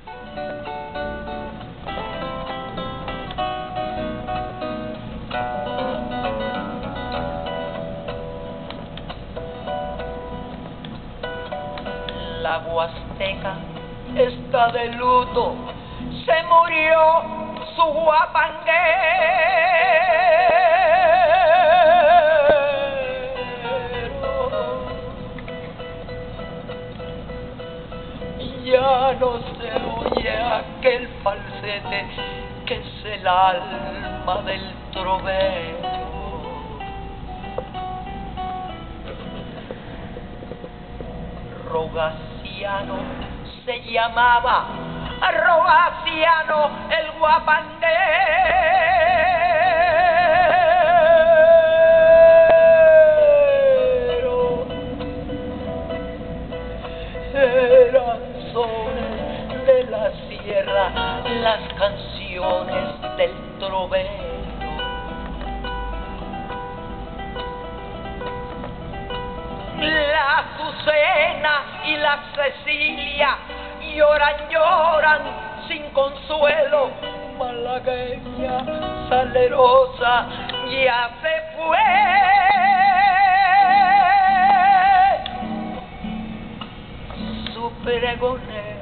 La Huasteca está de luto, se murió su guapanguero. Ya no se oye aquel falsete que es el alma del trovero. Rogaciano se llamaba, Rogaciano el guapanguero. Eran sones de la sierra, las canciones del trovero. La Azucena y la Cecilia lloran, lloran sin consuelo. Malagueña salerosa ya se fue. Su pregonero.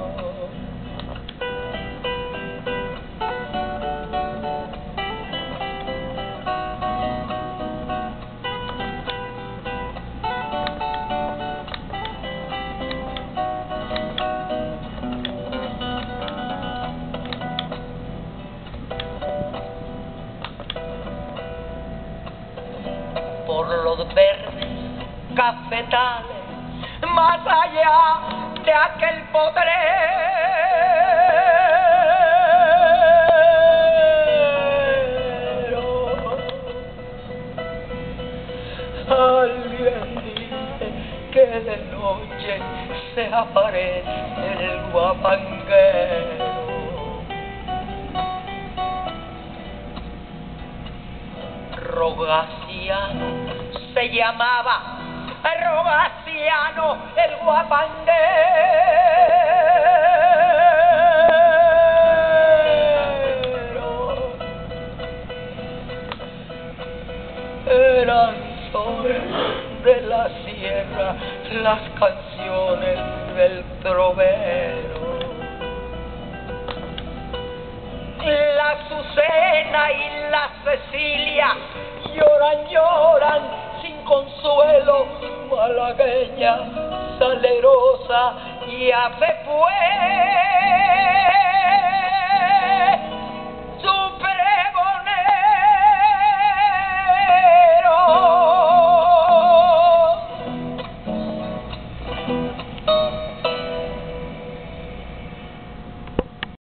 Por los verdes cafetales, más allá de aquel potrero. Alguien dice que de noche se aparece el guapanguero. Rogaciano se llamaba, Rogaciano el guapanguero. Eran sones de la sierra, las canciones del trovero. La Azucena y la Cecilia lloran, lloran sin consuelo. Malagueña salerosa ya se fue.